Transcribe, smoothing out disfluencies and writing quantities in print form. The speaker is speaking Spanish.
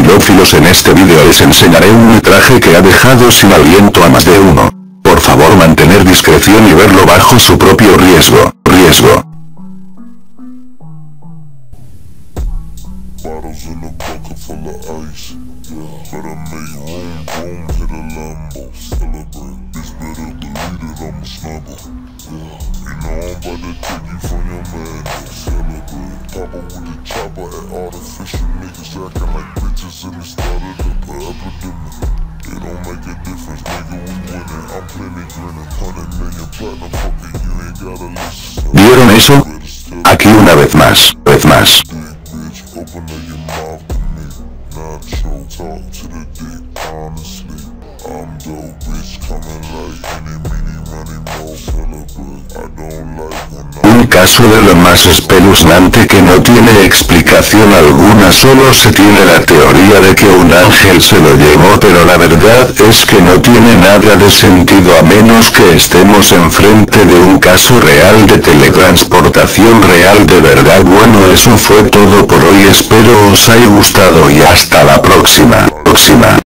cinefilófilos. En este vídeo les enseñaré un metraje que ha dejado sin aliento a más de uno. Por favor mantener discreción y verlo bajo su propio riesgo. Bottles in a bucket full of ice. Better make room, hit a Lambo. Celebrate, bitch better believe that I'm a snuggle. You know I'm about to take you from your man. Celebrate, Papa with the chopper at artificial niggas acting like bitches in the start of the epidemic. It don't make a difference, nigga, we winning. I'm plenty grinning, 100 million platinum, fuck it, you ain't gotta listen. ¿Vieron eso? Aquí una vez más. Open up your mouth to me, Nacho, talk to the dick, honestly. I'm dope, bitch, coming like any, mini, money, more, celebrate. I don't like when Un caso de lo más espeluznante que no tiene explicación alguna, solo se tiene la teoría de que un ángel se lo llevó, pero la verdad es que no tiene nada de sentido a menos que estemos enfrente de un caso real de teletransportación real de verdad. Bueno, eso fue todo por hoy, espero os haya gustado y hasta la próxima.